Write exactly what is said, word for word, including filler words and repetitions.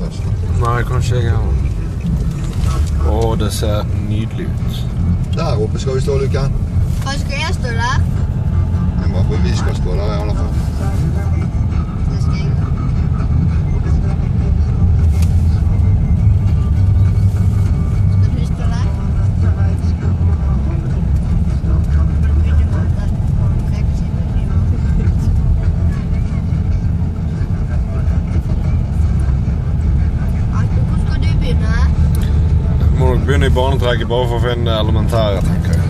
først. Nei, kanskje jeg har. Åh, det ser nydelig ut. Der oppe skal vi stå, Luka. Hva skal jeg stå der? Jeg må for vi skal stå der i alle fall. Det skal jeg. Skal du stå der? Må nok begynne i barnetrekket bare for å finne elementære, tenker jeg.